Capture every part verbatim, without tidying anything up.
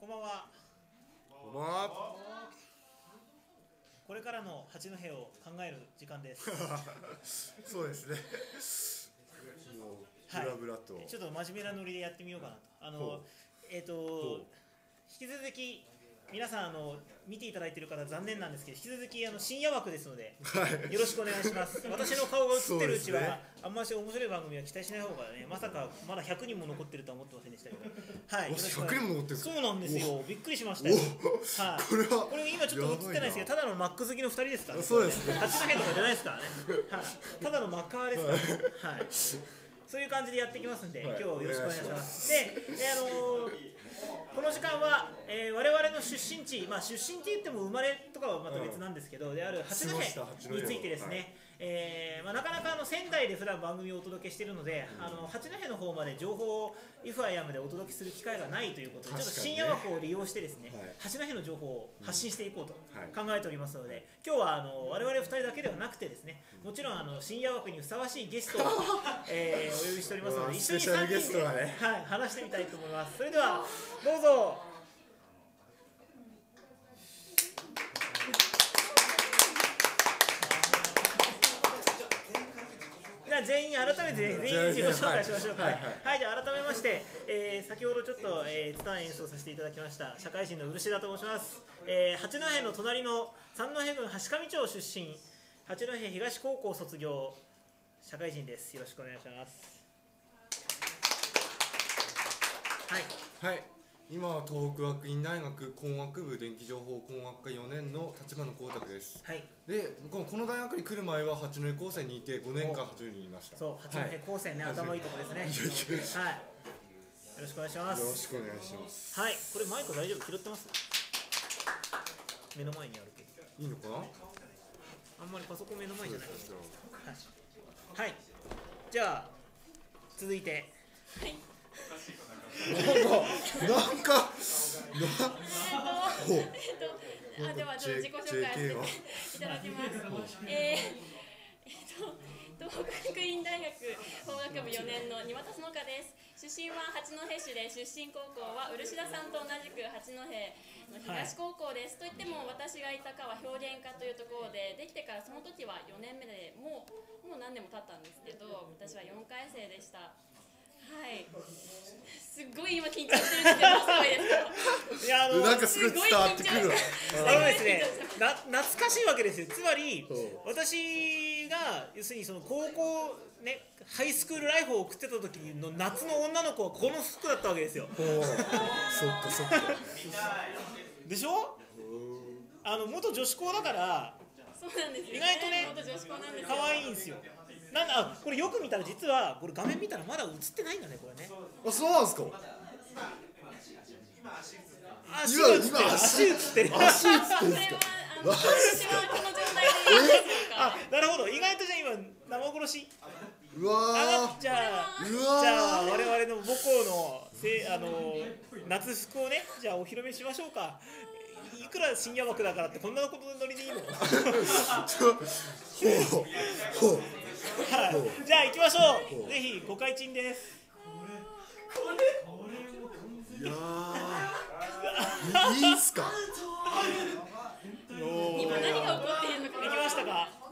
こんばんは。 こんばんは。 これからの八戸を考える時間です。 そうですね。もうブラブラと、 はい、ちょっと真面目なノリでやってみようかなと。あのえっ、ー、と引き続き皆さんあの見ていただいている方残念なんですけど、引き続きあの深夜枠ですので、はい、よろしくお願いします。私の顔が映ってるうちは、ね、あんまし面白い番組は期待しない方がね、まさかまだひゃくにんも残ってるとは思ってませんでしたけど、はい、 ひゃくにんも残ってるんですか。 そうなんですよ。びっくりしましたよ。はい、これはこれ今ちょっと映ってないですけど、ただのマック好きのふたりですから、ね。 そうですね。 八戸とかじゃないですからね。はい、ただのマッカーですから、ね。はい。そういう感じでやっていきますんで、はい、今日よろしくお願いします。で、であのー、この時間は、えー、我々の出身地、まあ、出身って言っても生まれとかはまた別なんですけど、うん、である八戸についてですね、はい、えーまあ、なかなかあの仙台で普段番組をお届けしているので、うん、あの八戸の方まで情報を イフアイアム でお届けする機会がないということで、ね、ちょっと深夜枠を利用してですね、はい、八戸の情報を発信していこうと考えておりますので、今日はあの我々ふたりだけではなくてですね、もちろんあの深夜枠にふさわしいゲストを、えー、お呼びしておりますので、一緒にさんにんで、ね、はい、話してみたいと思います。それではどうぞ。じゃあ全員改めて、ね、全員自己紹介しましょうか。はい、はい、じゃあ改めまして、えー、先ほどちょっと、えー、ツタン演奏させていただきました社会人の漆田と申します。えー、八戸の隣の三戸郡橋上町出身、八戸東高校卒業社会人です。よろしくお願いします。はい、 はい、今は東北学院大学工学部電気情報工学科よねんの立花光沢です。はい、でこの、この大学に来る前は八戸高専にいてごねんかん八戸にいました。 そう、八戸高専ね、はい、頭いいとこですね。はい、よろしくお願いします。 よろしくお願いします。 はい、これマイク大丈夫？拾ってます？目の前にあるけどいいのかな。 あんまりパソコン目の前じゃないですよ。はい、はい、じゃあ続いて、はい、 なんか、なんか、 えっと、あ、では、ちょっと自己紹介させていただきます。えー、えっと、東北学院大学法学部よねんの庭田園香です。出身は八戸市で、出身高校は漆田さんと同じく八戸の東高校です。はい、といっても、私がいた科は表現科というところで、できてからその時はよねんめでもう、もう何年も経ったんですけど、私はよんかい生でした。はい、すっごい今緊張してるんですけど、すごいですか。いや、あのなんかすごい伝わってくる。 あのですね、な懐かしいわけですよ。つまり私が要するにその高校ね、ハイスクールライフを送ってた時の夏の女の子はこの服だったわけですよ。 そっかそっか。 でしょ？あの元女子校だから、 そうなんですよね、 意外とね可愛いんですよ。なんかあこれよく見たら実はこれ画面見たらまだ映ってないんだね、これね。 あ、そうなんですか。 足が映ってる。足映ってる。 足映ってるんですか。 私はこの状態でいいですか。 あ、なるほど。意外とじゃあ今生殺し。 うわー。じゃあじゃあ我々の母校のせあの夏服をね、じゃあお披露目しましょうか。いくら深夜枠だからってこんなことのノリでいいの？ほうほう。 はい、じゃあ行きましょう。ぜひご開陳です。 いやー、いいっすか。 今何が起こっているのか。 できましたか。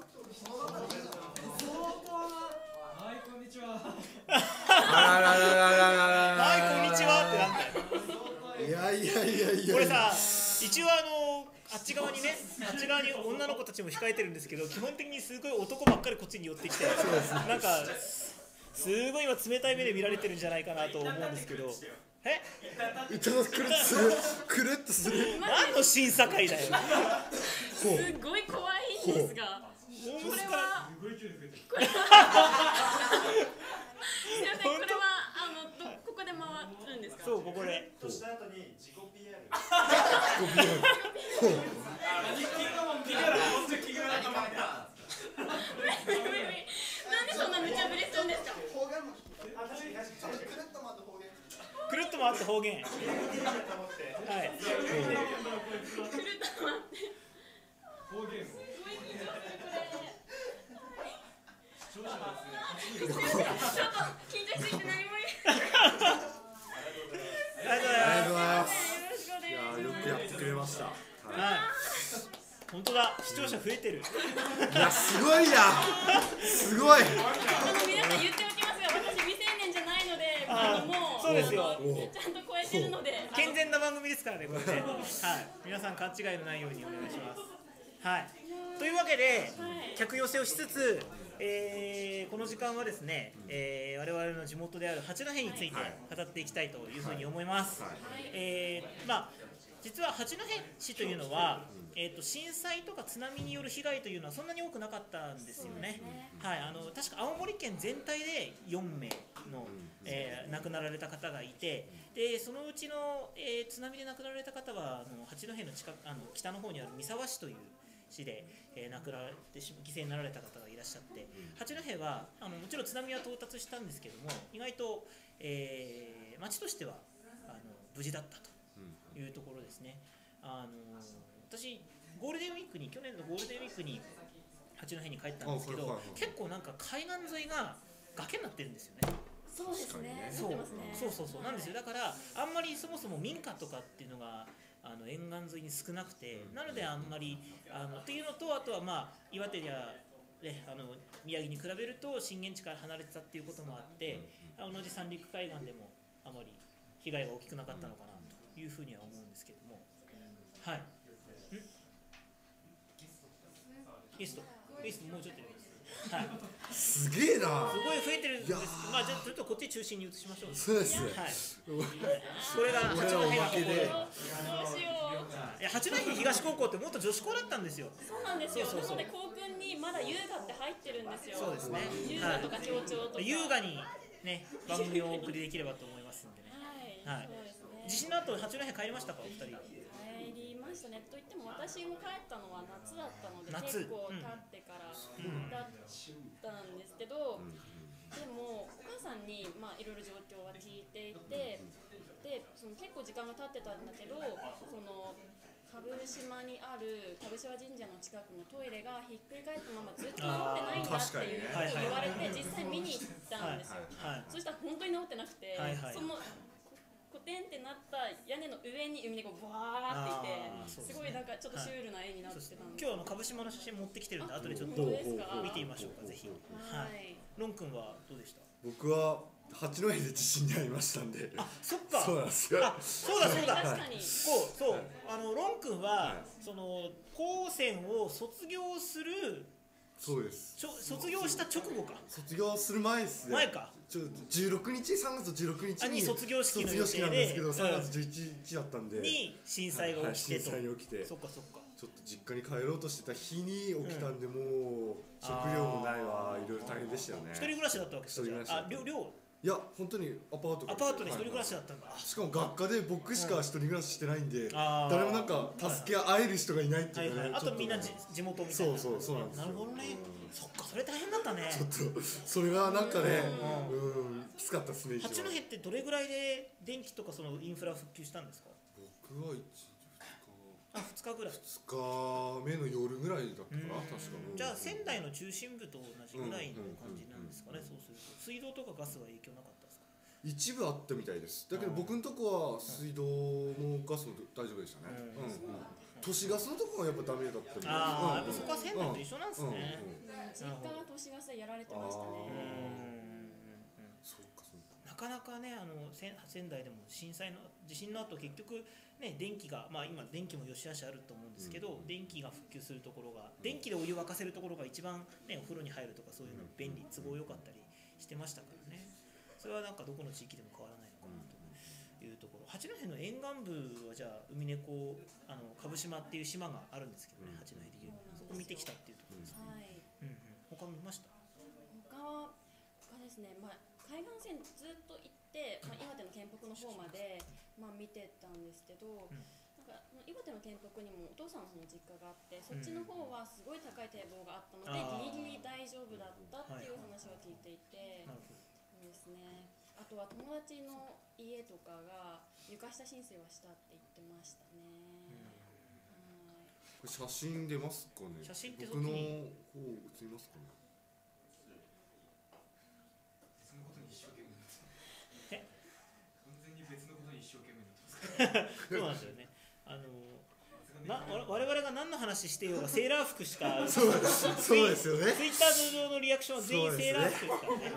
はい、こんにちは。 あららららららら。 はい、こんにちはってなんだよ。 いやいやいやいや。 これさ、一応あのあっち側にね、あっち側に女の子たちも控えてるんですけど、基本的にすごい男ばっかりこっちに寄ってきて、なんかすごい今冷たい目で見られてるんじゃないかなと思うんですけど。え？ いただくるっとする、くるっとする。 何の審査会だよ。 すごい怖いんですが。これは。これは。すみません、これはあのどここで回るんですか。 そう、ここで。 とした後に自己 ピーアール。 なんでそんな無茶ぶりするんですか。 くるっと回って方言。はい。 くるっと回って。 方言。 ちょっと緊張しすぎて何も言えない。 ありがとうございます。 よろしくお願あ、視聴者増えてる。 いや、すごいや。すごい。 あの皆さん言っておきますが、私未成年じゃないので、あのもうそうですよ。 ちゃんと超えてるので、 健全な番組ですからね、これね。はい、皆さん勘違いのないようにお願いします。はい。というわけで、客寄せをしつつ、えー、この時間はですね、えー、我々の地元である八戸について語っていきたいというふうに思います。えー、まあ実は八戸市というのは、えー、と震災とか津波による被害というのはそんなに多くなかったんですよね。はい、あの確か青森県全体でよんめいの、えー、亡くなられた方がいて、でそのうちの、えー、津波で亡くなられた方はあの八戸の近く、あの北の方にある三沢市という市で、えー、亡くなられて犠牲になられた方がいらっしゃって、八戸はあのもちろん津波は到達したんですけども、意外と、えー、町としてはあの無事だったというところですね。あの私ゴールデンウィークに去年のゴールデンウィークに八戸に帰ったんですけど、結構なんか海岸沿いが崖になってるんですよね。 そうですね。 そうそうそうそうなんですよ。だからあんまりそもそも民家とかっていうのがあの沿岸沿いに少なくて、なのであんまりあのっていうのと、あとはまあ岩手や、ね、あの宮城に比べると震源地から離れてたっていうこともあって、同じ三陸海岸でもあまり被害が大きくなかったのかなというふうには思うんですけども、はい。んゲストゲストもうちょっとやります。はい。 すげえな。 すごい増えてるんですけど、まあじゃあちょっとこっち中心に移しましょう。 そうですね。 はい。これが八戸の高校で。いや八戸東高校ってもっと女子校だったんですよ。 そうなんですよ。なので校訓にまだ優雅って入ってるんですよ。 そうですね。 優雅とか協調とか。 優雅にね番組をお送りできればと思いますんでね。はい。地震の後八戸帰りましたかお二人？ 帰りましたね。と言っても私も帰ったのは夏だったので結構経ってからだったんですけど、でもお母さんにまあいろいろ状況は聞いていて、でその結構時間が経ってたんだけど、その蕪島にある蕪島神社の近くのトイレがひっくり返ったままずっと治ってないんだっていうことを言われて、実際見に行ったんですよ。そしたら本当に治ってなくて、そのコテンってなった屋根の上に海猫がバーっていて、すごいなんかちょっとシュールな絵になってたんで、 今日の蕪島の写真持ってきてるんで後でちょっと見てみましょうか、ぜひ。はい。ロン君はどうでした？ 僕は八戸で地震に遭いましたんで。 あ、そっか。 そうなんですよ。 あ、そうだそうだ。 確かに。 こうそう、あのロン君はその高専を卒業する。 そうです。 卒業した直後か。 卒業する前ですね。 前か。 ちょじゅうろくにちさんがつじゅうろくにちに卒業式の予定でなんですけど、さんがつじゅういちにちだったんで。 に震災が起きてと。 震災が起きて。 そっかそっか。 ちょっと実家に帰ろうとしてた日に起きたんで、もう食料もないわ、いろいろ大変でしたよね。 一人暮らしだったわけですか？あ、寮寮。 いや本当にアパートアパートで一人暮らしだったんだ。 しかも学科で僕しか一人暮らししてないんで、誰もなんか助け合える人がいないっていうかね。 あとみんな地元みたいな。 そうそうそうなんですよ。 なるほどね。そっか、それ大変だったね。 ちょっとそれがなんかね、うんきつかったですね。 八戸ってどれぐらいで電気とかそのインフラ復旧したんですか？ 僕は一あ、ふつかぐらい。 ふつかめの夜ぐらいだったかな、確かに。 じゃあ仙台の中心部と同じぐらいの感じなんですかね。そうすると水道とかガスは影響なかったですか？ 一部あったみたいです。だけど僕のとこは水道もガスも大丈夫でしたね。都市ガスのとこはやっぱダメだったみたいです。 ああ、やっぱそこは仙台と一緒なんですね。 実家が都市ガスやられてましたね。 なかなかね、あの仙台でも震災の地震の後結局ね、電気が、まあ今電気もよしあしあると思うんですけど、電気が復旧するところが、電気でお湯沸かせるところが一番ね、お風呂に入るとかそういうの便利、都合良かったりしてましたからね。それはなんかどこの地域でも変わらないのかなというところ。八戸の沿岸部はじゃあ海猫、あの蕪島っていう島があるんですけどね、八戸でいうそこ見てきたっていうところですね。はい。うんうん。他見ました？ 他は他ですね。まあ海岸線ずっと行って、まあ、岩手の県北の方まで、まあ、見てたんですけど、うん、なんか岩手の県北にもお父さんの方の実家があって、そっちの方はすごい高い堤防があったので、うん、ギリギリ大丈夫だったっていう話は聞いていて、はい、そうですね。あとは友達の家とかが床下浸水はしたって言ってましたね。 うん、写真出ますかね。 写真って僕の方映りますかね。 そうなんですよね。あのな我々が何の話してようがセーラー服しかそうそうですよね。 ツイッター上のリアクションは全員セーラー服ですからね。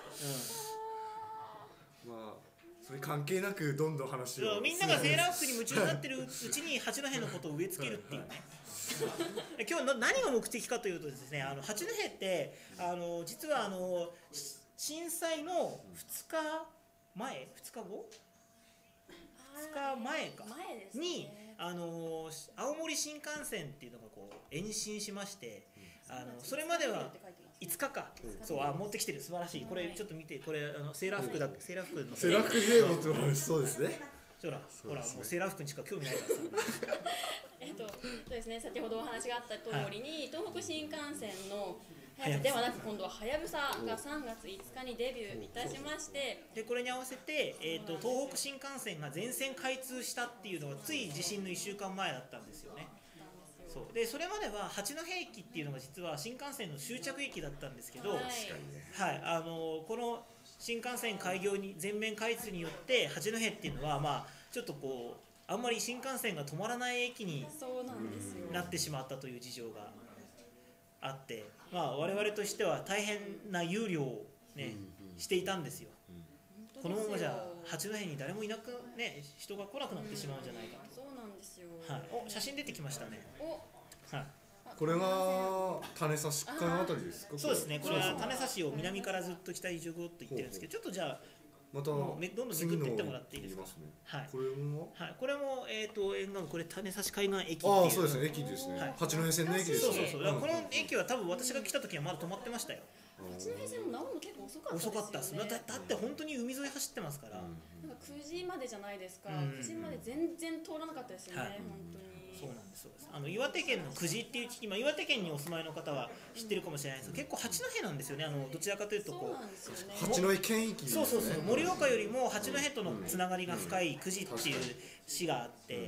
まあそれ関係なくどんどん話を。 みんながセーラー服に夢中になってるうちに八戸のことを植え付けるっていうね。今日の何が目的かというとですね、あの八戸ってあの実はあの震災のふつかまえふつかごふつかまえかにあの青森新幹線っていうのがこう延伸しまして、あのそれまではいつかか、そうあ持ってきてる素晴らしい。これちょっと見て、これあのセーラー服だセーラー服のセーラー服でもとそうですね。 ほらほらもうセーラー服にしか興味ないからさ。 えっとそうですね、先ほどお話があった通りに、東北新幹線のはやぶさではなく今度ははやぶさがさんがついつかにデビューいたしまして、 でこれに合わせて、えー、と東北新幹線が全線開通したっていうのがつい地震のいっしゅうかんまえだったんですよね。そうでそれまでは八戸駅っていうのが実は新幹線の終着駅だったんですけど、はい、はい、あのこの新幹線開業に全面開通によって八戸っていうのはまあちょっとこうあんまり新幹線が止まらない駅になってしまったという事情があって、まあ、我々としては大変な憂慮を、ね、していたんですよ。このままじゃ八戸に誰もいなく、ね、人が来なくなってしまうんじゃないかと。 そうなんですよ。 はい、お写真出てきましたね。はい、 これが種差し会のあたりですか？ そうですね、これは種差しを南からずっと北にじゅうごっと言ってるんですけど、ちょっとじゃあまたどんどんめどんどんめくっていってもらっていいですか？はい。 これもはい。これもえっと沿岸部、これ種差し海岸駅っていう。 ああそうですね、駅ですね。八戸線の駅ですね。 そうそうそう。この駅は多分私が来た時はまだ止まってましたよ。 八戸線も直るの結構遅かったですよね。 遅かったです。だだって本当に海沿い走ってますから。なんかくじまでじゃないですか。くじまで全然通らなかったですよね。本当に。 そうなんです。そうです。あの岩手県の久慈っていう地域、今岩手県にお住まいの方は知ってるかもしれないですけど、結構八戸なんですよね。あのどちらかというとこう八戸県域。 そうそうそう。盛岡よりも八戸とのつながりが深い久慈っていう市があって、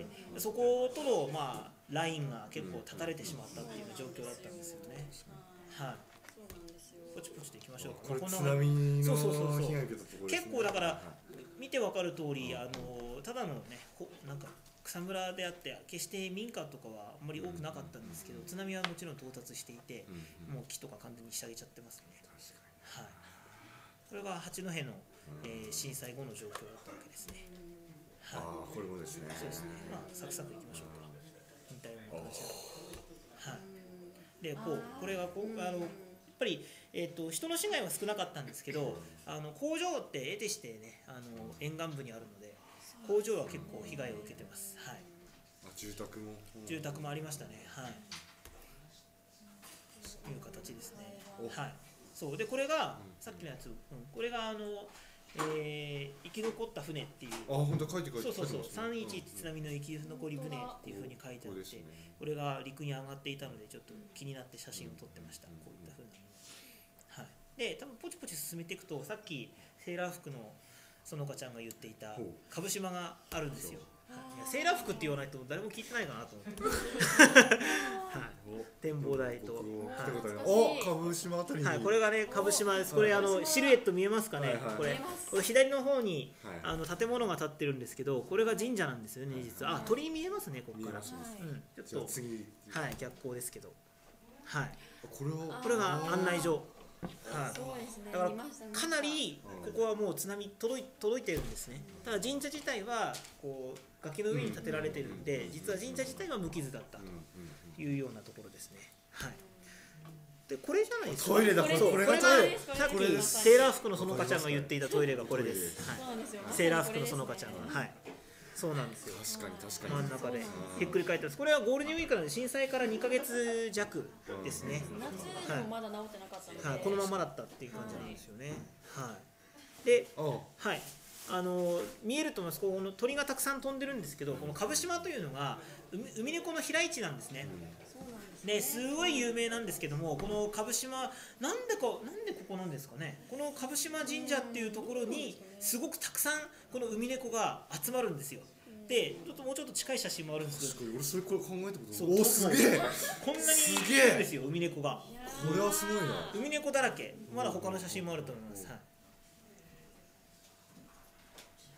そことのまあラインが結構断たれてしまったっていう状況だったんですよね。はい。ポチポチでいきましょうか。 これ津波のそうそうそうそう。 被害を受けたところですね。 結構だから見てわかる通り、あのただのねなんか草むらであって決して民家とかはあんまり多くなかったんですけど、津波はもちろん到達していて、もう木とか完全にひしゃげちゃってますね。はい。これが八戸の、えー、震災後の状況だったわけですね。 はい、ああこれもですね。 そうですね。まあサクサクいきましょうか。似たような形で。はい。でこうこれがこうあのやっぱり、えー、と人の被害は少なかったんですけど、あの工場って得てしてねあの沿岸部にあるので工場は結構被害を受けてます。はい。 あ住宅も住宅もありましたね。はい。いう形ですね。はい。そうでこれが、うん、さっきのやつ、うん、これがあの、えー、生き残った船っていう。 あ本当書いて書いて。 そうそうそう。三一一津波の生き残り船っていう風に書いてあって、こ, ね、これが陸に上がっていたのでちょっと気になって写真を撮ってました。こういった風な。はい、で多分ポチポチ進めていくとさっきセーラー服の園香ちゃんが言っていた蕪島があるんですよ。いやセーラー服って言わないと誰も聞いてないかなと思って、はい、展望台と、はい、 お蕪島あたりに、 はい、これがね蕪島です。これあのシルエット見えますかね、はいはい、これこれ左の方に、はい、あの建物が建ってるんですけど、これが神社なんですよね実は。あ鳥居見えますねここから、うん、ちょっと次、はい、逆光ですけど、はい、これはこれが案内所。はい、だからかなりここはもう津波届い、届いてるんですね。ただ神社自体はこう崖の上に建てられてるんで、実は神社自体は無傷だったというようなところですね。はい。でこれじゃないですか。 トイレだ。これこれがトイレ。 さっきセーラー服の園香ちゃんが言っていたトイレがこれです。はい。セーラー服の園香ちゃんがはい。そうなんですよ。 確かに確かに。 真ん中でひっくり返ってます。これはゴールデンウィークなので震災からにかげつじゃくですね。 夏もまだ治ってなかったので、 はい、このままだったっていう感じなんですよね。はい。で、はい。あの見えると思います。この鳥がたくさん飛んでるんですけど、この蕪島というのが海猫の飛来地なんですね。ね、すごい有名なんですけども、この蕪島なんでかなんでここなんですかね。この蕪島神社っていうところにすごくたくさんこの海猫が集まるんですよ。で、ちょっともうちょっと近い写真もあるんですけど、 俺それこれ考えたことない。おおすげえ。 こんなにいるんですよ海猫が。 これはすごいな。 海猫だらけ。まだ他の写真もあると思います。はい。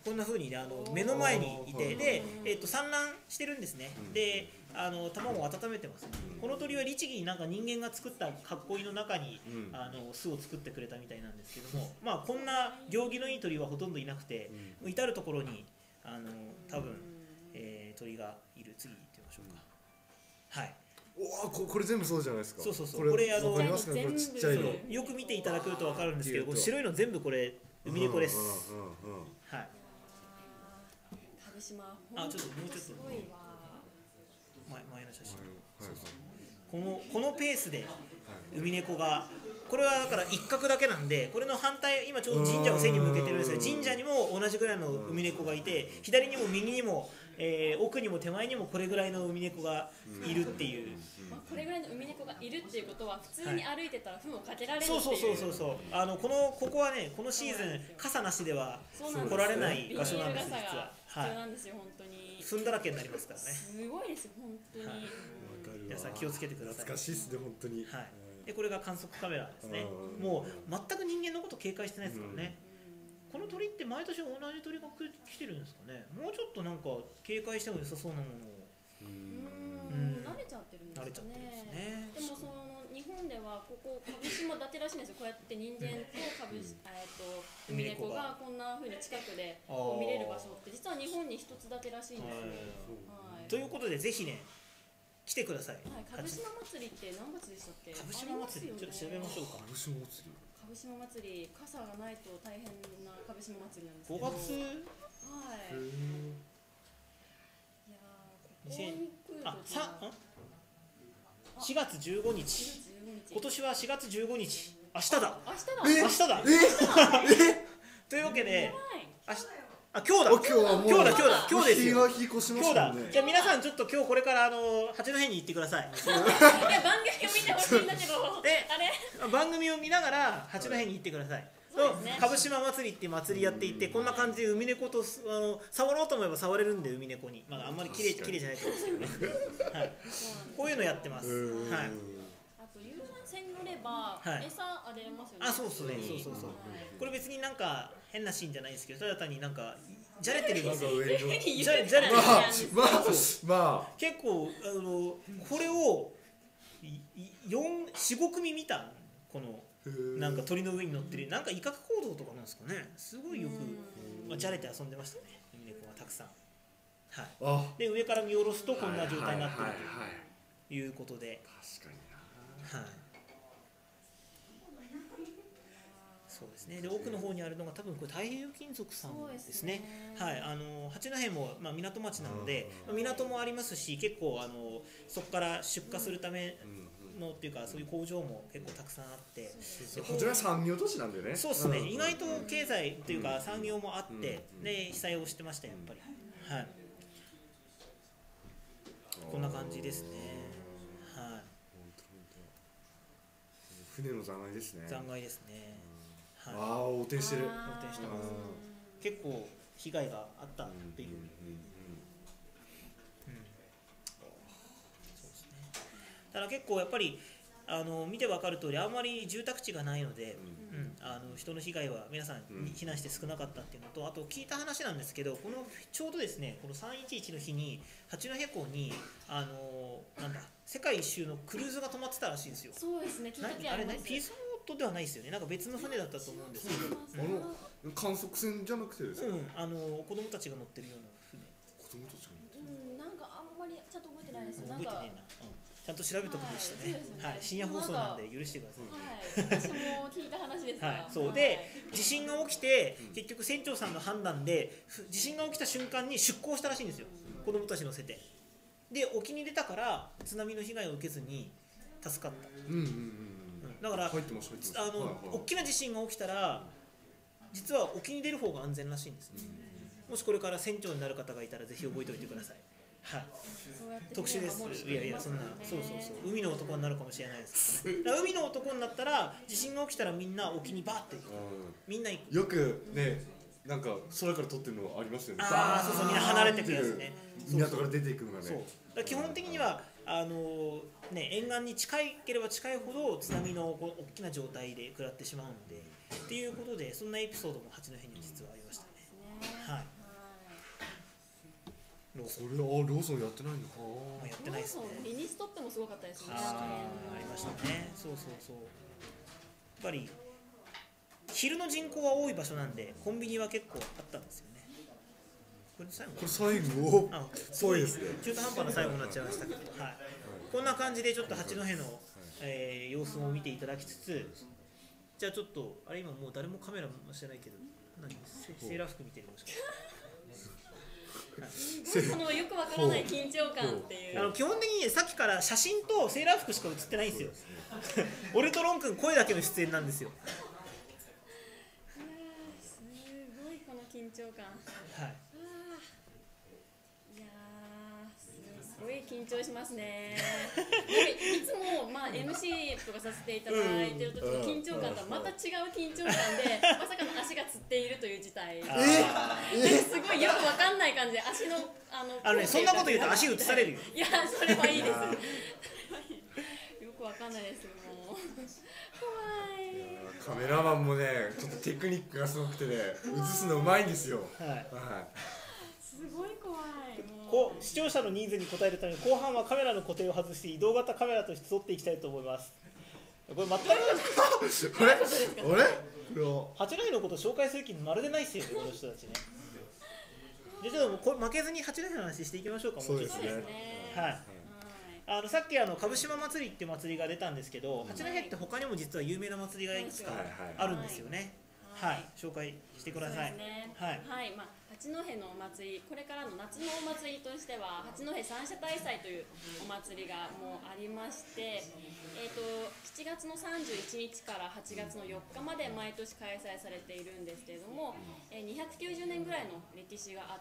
こんな風にねあの目の前にいてで、えー、と産卵してるんですね、であの卵を温めてます、この鳥は律儀になんか人間が作った囲いの中に、うん、あの巣を作ってくれたみたいなんですけども、まあこんな行儀のいい鳥はほとんどいなくて、うん、至る所にあの多分、えー、鳥がいる。次行ってみましょうか。はい。 おここれ全部そうじゃないですか。 そうそうそう。これあのわかりますかね、これちっちゃいの。 よく見ていただくとわかるんですけど、白いの全部これウミネコです。はい。 鹿児島。 あ、ちょっともうちょっと前前の写真。そうそう。このこのペースでウミネコが、これはだから一角だけなんで、これの反対、今ちょうど神社を背に向けてるんですけど、神社にも同じぐらいのウミネコがいて、左にも右にも、えー、奥にも手前にもこれぐらいのウミネコがいるっていう。 まあ、これぐらいのウミネコがいるっていうことは、普通に歩いてたら糞をかけられるっていう。 そうそうそうそう。あのこのここはね、このシーズン傘なしでは来られない場所なんです、実は。 必要なんですよ、本当に。 糞だらけになりますからね。 すごいですよ、本当に。 皆さん気をつけてください。 懐かしいですね、本当に。 はい。でこれが観測カメラですね。もう全く人間のこと警戒してないですからね。この鳥って毎年同じ鳥が来てるんですかね。もうちょっとなんか警戒しても良さそうなものを。 うん、慣れちゃってるんですかね。 慣れちゃってるんですね。 でもその日本ではここ鹿児島だけらしいんですよ。こうやって人間と鹿児島えっとウミネコがこんな風に近くでこう見れる場所って実は日本に一つだけらしいんですよ。 はい。ということでぜひね来てください。 はい。鹿児島祭りって何月でしたっけ？ 鹿児島祭り、ちょっと調べましょうか。 鹿児島祭り。 鹿児島祭り、傘がないと大変な鹿児島祭りなんですけど。 ごがつ？ はい。いやー、ここに来るとあ、さ、しがつじゅうごにち。今年はしがつじゅうごにち。明日だ。 明日だ。 明日だ。え？というわけで、明日。あ、今日だ。今日だ、今日だ、今日ですよ。今日だ。じゃあ皆さんちょっと今日これからあの八戸に行ってください。 いや番組を見てほしいんだけど。 で、あれ？番組を見ながら八戸に行ってください。鹿児島祭りっていう祭りやっていて、こんな感じでウミネコとあの触ろうと思えば触れるんで、ウミネコに。まああんまり綺麗綺麗じゃないと思うんですけどね。はい。こういうのやってます。はい。 あと遊覧船に乗れば餌あげれますよね。 あ、そうですね。そうそうそう。これ別になんか変なシーンじゃないですけど、ただ単になんかじゃれてるんですよ。じゃれてる。 まあまあ結構あのこれをよん、よん、ごくみ見たこのなんか鳥の上に乗ってるなんか威嚇行動とかなんですかね。すごいよくまあじゃれて遊んでましたね。ウミネコがたくさん。はい。で上から見下ろすとこんな状態になってるということで。 確かにな。 はい。そうですね。で奥の方にあるのが多分これ太平洋金属さんですね。はい。あの八戸もまあ港町なので、港もありますし、結構あのそこから出荷するためのっていうかそういう工場も結構たくさんあって、 八戸は産業都市なんだよね。 そうですね。意外と経済というか産業もあって、で被災をしてましたやっぱり。はい。こんな感じですね。はい。 船の残骸ですね。 残骸ですね。 はい、ああ、横転してる。 横転してます。結構被害があったっていう。そうですね。ただ結構やっぱりあの見てわかる通りあんまり住宅地がないので、うん、うん、あの人の被害は皆さん避難して少なかったっていうのと、あと聞いた話なんですけど、このちょうどですね、このさんいちいちの日に八戸港にあのなんだ世界一周のクルーズが止まってたらしいんですよ。 そうですね。聞いたことあります。 あれね、ピースボートではないですよね。なんか別の船だったと思うんですけど、 あの観測船じゃなくてですか。 うん、あの子供たちが乗ってるような船。 子供たちが乗ってる。 うん、なんかあんまりちゃんと覚えてないです。 覚えてねえな。ちゃんと調べたことでしたね。はい、深夜放送なんで許してください。 はい、私も聞いた話です。 はい、そうで地震が起きて結局船長さんの判断で地震が起きた瞬間に出港したらしいんですよ。子供たち乗せて。で沖に出たから津波の被害を受けずに助かった。 うんうんうん。 だからあの大きな地震が起きたら実は沖に出る方が安全らしいんですね。もしこれから船長になる方がいたらぜひ覚えておいてください。はい、特殊です。いやいやそんなそうそうそう海の男になるかもしれないです、ね、だから海の男になったら地震が起きたらみんな沖にバーって行く。みんな行く。 よくねなんか空から撮ってるのありますよね。 ああそうそうみんな離れてくるやつね。 港から出ていくのがね。 そうだ基本的にはあのね沿岸に近いければ近いほど津波のこう大きな状態で食らってしまうのでっていうことでそんなエピソードも八戸に実はありましたね。はい。 それあローソンやってないのか。 まあやってないですね。 ミニストップもすごかったですね。 あありましたね。そうそうそう。やっぱり昼の人口は多い場所なんでコンビニは結構あったんですよね。これ最後。 これ最後。 あ、 そうですね。 中途半端な最後になっちゃいましたけど、はい。こんな感じでちょっと八戸の、えー、様子を見ていただきつつ、じゃあちょっとあれ今もう誰もカメラもしてないけど、何セーラー服見てるもしかして。 そのよくわからない緊張感っていう。 あの基本的にさっきから写真とセーラー服しか写ってないんですよ。オルトロン君声だけの出演なんですよ。 すごいこの緊張感。 はい。 いやすごい緊張しますね。いつもまあ エムシー とかさせていただいてる時の緊張感とはまた違う緊張感で、まさかの足がつっているという事態。え？すごいよくわかんない感じで足のあのあのねそんなこと言うと足映されるよ。 いやそれはいいです。よくわかんないですもう。怖い。 カメラマンもねちょっとテクニックがすごくてね映すのうまいんですよ。 はい。 はい。 すごい怖い。 こう視聴者のニーズに応えるために後半はカメラの固定を外して移動型カメラとして撮っていきたいと思います。これ全くあれあれこれを八戸のこと紹介する気まるでないっすよねこの人たちね。でちょっとこれ負けずに八戸の話していきましょうか。もうちょっとそうですね。 はい。あのさっきあの鹿児島祭りっていう祭りが出たんですけど、八戸って他にも実は有名な祭りがいくつかあるんですよね。はい、紹介してください。 はい、はい、まあ八戸のお祭り、これからの夏のお祭りとしては八戸三社大祭というお祭りがもうありまして、えー、としちがつのさんじゅういちにちからはちがつのよっかまで毎年開催されているんですけれども、えー、にひゃくきゅうじゅうねんぐらいの歴史があって、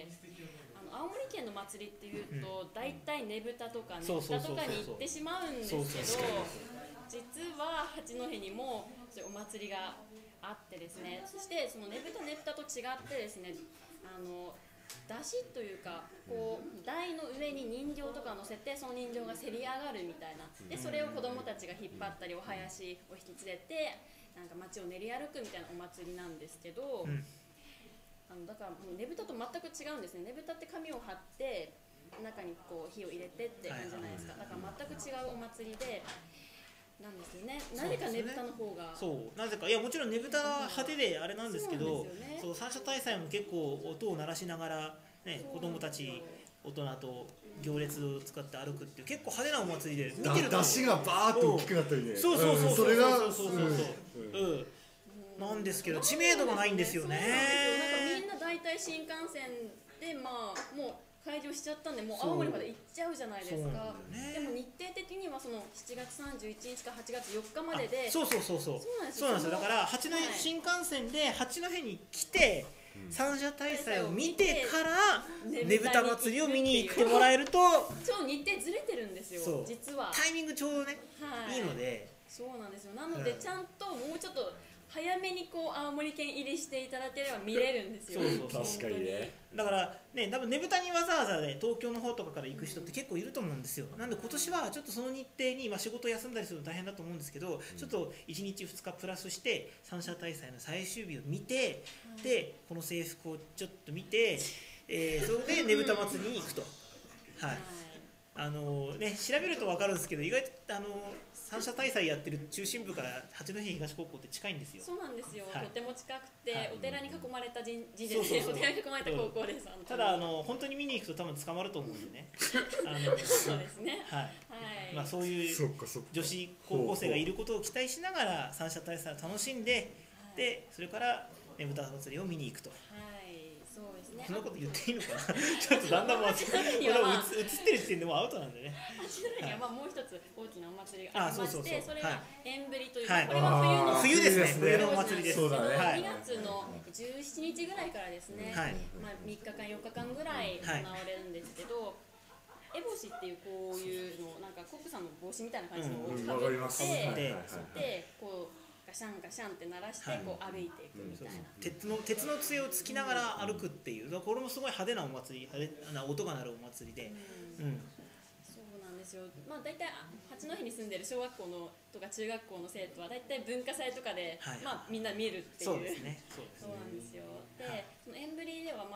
あの青森県の祭りっていうと大体ねぶたとかねぶたとかに行ってしまうんですけど、実は八戸にもそういうお祭りがあってですね、そしてそのねぶたねぶたと違ってですね、あの出汁というかこう台の上に人形とか乗せてその人形がせり上がるみたいな、でそれを子どもたちが引っ張ったりお囃子を引き連れてなんか街を練り歩くみたいなお祭りなんですけど、うん、あのだからもうねぶたと全く違うんですね。ねぶたって紙を貼って中にこう火を入れてって感じじゃないですか。だから全く違うお祭りでなんですよね。なぜかねぶたの方がそうなぜかいやもちろんねぶた派手であれなんですけど、そう三社大祭も結構音を鳴らしながらね子供たち大人と行列を使って歩くっていう結構派手なお祭りで見てると出汁がバーッと大きくなったりね。 そうそうそうそうそれがそうそうそううんなんですけど知名度がないんですよね。 なんかみんな大体新幹線でまあもう開業しちゃったんでもう青森まで行っちゃうじゃないですか。でも日程的にはそのしちがつさんじゅういちにちかはちがつよっかまでで、 そうそうそうそうそうなんですよ。だから八戸新幹線で八戸に来て三社大祭を見てからねぶた祭りを見に行ってもらえると超日程ずれてるんですよ。実はタイミングちょうどねいいので、 そうなんですよ。なのでちゃんともうちょっと早めにこう青森県入りしていただければ見れるんですよ。 そうそうそう確かにね。だからね多分ねぶたにわざわざね東京の方とかから行く人って結構いると思うんですよ。なんで今年はちょっとその日程にまあ仕事休んだりするの大変だと思うんですけど、うん、ちょっといちにちふつかプラスして三社大祭の最終日を見て、はい、でこの制服をちょっと見て、えー、それでねぶた祭りに行くと。はい。はい、あのね調べると分かるんですけど意外とあの三社大祭やってる中心部から八戸東高校って近いんですよ。 そうなんですよ、 はい、 とても近くて、はい、お寺に囲まれた神社で、 お寺に囲まれた高校です。 うん、ただあの本当に見に行くと多分捕まると思うんでねあのそうですね、 はいはい、まあ、そういう女子高校生がいることを期待しながら三社大祭を楽しんで、はい、でそれからねぶた祭りを見に行くと。 そうですね。 そんなこと言っていいのかなちょっとだんだんもう映ってる時点でもうアウトなんでね。 八戸にはまあもう一つ大きなお祭りがありまして、それが縁振りという、 はい、 これは冬の冬ですね。冬のお祭りです。 そうだね。 にがつのじゅうしちにちぐらいからですね。はい、まあみっかかんよっかかんぐらい行われるんですけど、烏帽子っていうこういうのなんかコックさんの帽子みたいな感じのをかぶって、でこう。ガシャンガシャンって鳴らしてこう歩いていくみたいな、 鉄の鉄の杖をつきながら歩くっていう、これもすごい派手なお祭り、派手な音が鳴るお祭りで、うんうん、 そうなんですよ。まあ大体八戸に住んでる小学校のとか中学校の生徒は大体文化祭とかで、はい、まあみんな見るっていう。 そうですね。 そうなんですよ。で、はい、その縁振りではまあ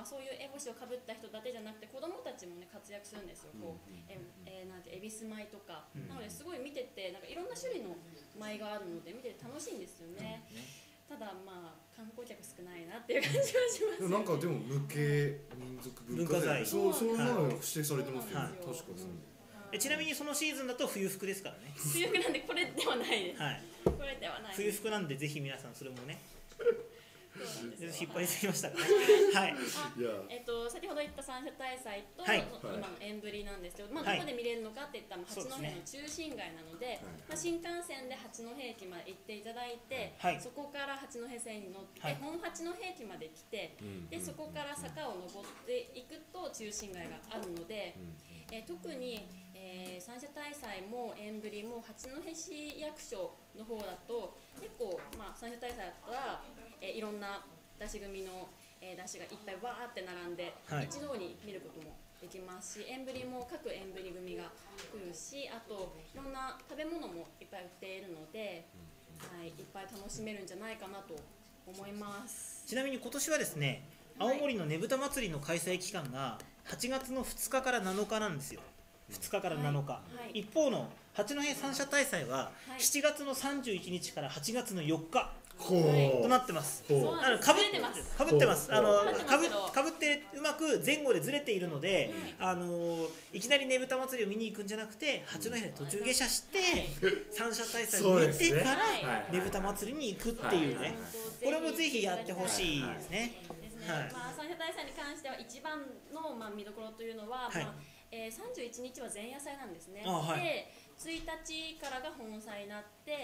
そういう烏帽子をかぶった人だけじゃなくて子供たちもね活躍するんですよ。こうええーなんて恵比寿舞とか、なのですごい見ててなんかいろんな種類の舞があるので見てて楽しいんですよね。ただまあ観光客少ないなっていう感じはします、ね。 なんかでも無形民族文化財、そうそういうのが指定されてますよね。確かに。 えちなみにそのシーズンだと冬服ですからね。 冬服なんでこれではないです。 はい。 これではない。 冬服なんでぜひ皆さんそれもね。引っ張りすぎましたかね。はい。 えっと先ほど言った三社大祭と、 はい、 今の縁ぶりなんですけど、まあどこで見れるのかって言ったら八戸の中心街なので、まあ新幹線で八戸駅まで行っていただいて、はい、そこから八戸線に乗って、はい、本八戸駅まで来て、でそこから坂を登っていくと中心街があるので、えー、特に、えー、三社大祭も縁ぶりも八戸市役所の方だと結構まあ三社大祭だったらえー、いろんな出し組の、えー、出しがいっぱいわーって並んで、はい、一堂に見ることもできますし、縁ぶりも各縁ぶり組が来るし、あといろんな食べ物もいっぱい売っているので、はい、いっぱい楽しめるんじゃないかなと思います。 ちなみに今年はですね、青森のねぶた祭りの開催期間がはちがつのふつかからなのかなんですよ。ふつかからなのか、はいはい、一方の八戸三社大祭はしちがつのさんじゅういちにちからはちがつのよっかとなってます。あのかぶってます。かぶってます。あのかぶかぶってうまく前後でずれているので、うん、あのいきなりねぶた祭りを見に行くんじゃなくて、八戸で途中下車して三社大祭を見てからねぶた祭りに行くっていうね。これもぜひやってほしいですね。 はい。まあ三社大祭に関しては一番のまあ見どころというのは、はい、まあえー、さんじゅういちにちは前夜祭なんですね。はい、でついたちからが本祭になって、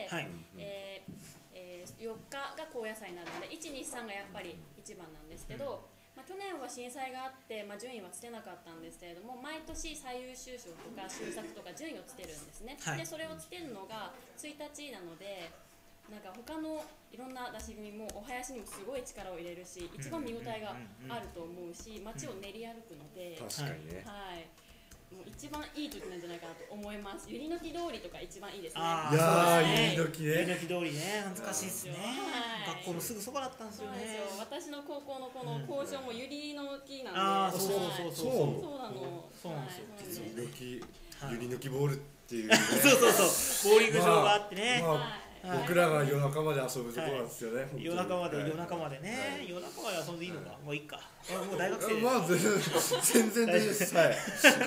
はい、えーえー、よっかが高野祭になるのでいち、に、さんがやっぱり一番なんですけど、まあ、去年は震災があって、まあ、順位はつけなかったんですけれども、毎年最優秀賞とか秀作とか順位をつけるんですね。はい、でそれをつけるのがついたちなので、なんか他のいろんな出し組もお囃子にもすごい力を入れるし、一番見応えがあると思うし、街を練り歩くので、 確かにね、 はい、もう一番いい時なんじゃないかなと思います。ゆりのき通りとか一番いいですね。 いやー、ゆりのきね。 ゆりのき通りね、懐かしいですね。学校のすぐそばだったんですよね。 私の高校のこの校舎もゆりのきなんで。 ああ、そうそうそうそう。 そうなの。 そうなんですよ。 ゆりのき、ゆりのきボールっていう。 そうそうそう。ボーリング場があってね。 僕らが夜中まで遊ぶところなんですよね。 夜中まで夜中までね。夜中まで遊んでいいのか。もういいか。もう大学生。 まあ全然大丈夫です。はい。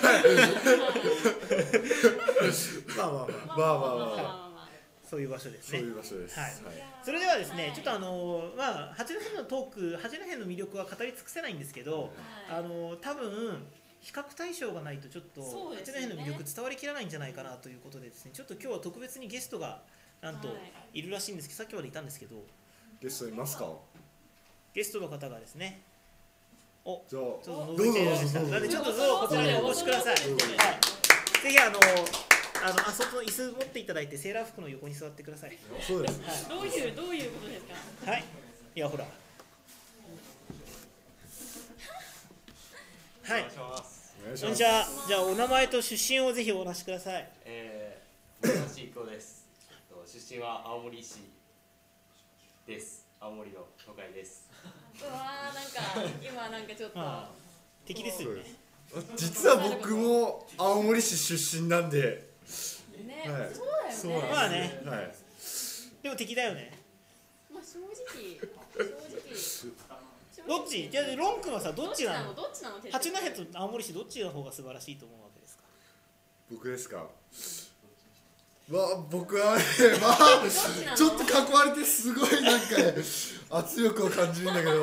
まあまあまあまあまあまあ。 そういう場所ですね。 そういう場所です。はい。 それではですね、ちょっとあのまあ八戸のトーク、八戸の魅力は語り尽くせないんですけど、あの多分比較対象がないとちょっと八戸の魅力伝わりきらないんじゃないかなということでですね、ちょっと今日は特別にゲストがなんといるらしいんですけど、さっきまでいたんですけど、 ゲストいますか？ ゲストの方がですね、お、 じゃあちょっと覗いていらっしゃったので、ちょっとこちらにお越しください。はい。ぜひあのあのあそこの椅子持っていただいてセーラー服の横に座ってください。 そうです。 どういうどういうことですか？ はい。いやほら。はい。こんにちは。じゃあお名前と出身をぜひお話しください。 えー、村橋育夫です。出身は青森市です。青森の都会です。 うわー、なんか今なんかちょっと敵ですよね。 実は僕も青森市出身なんで。 ね、はい、そうだよね。 まあね。 はい。 でも敵だよね。 まあ正直正直。 どっち？じゃあロン君はさどっちなの？ どっちなの？ 八戸と青森市どっちの方が素晴らしいと思うわけですか？ 僕ですか。まあ僕はね、まあちょっと囲われてすごいなんかね圧力を感じるんだけど、はい、